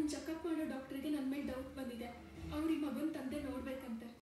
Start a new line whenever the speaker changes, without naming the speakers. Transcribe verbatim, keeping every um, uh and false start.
ನನ್ನ ಚೆಕಪ್ ಮಾಡೋ ಡಾಕ್ಟರ್ಗೆ ನನ್ನ ಮೇಲೆ ಡೌಟ್ ಬಂದಿದೆ. ಅವ್ರ ಈ ಮಗನ ತಂದೆ ನೋಡ್ಬೇಕಂತೆ.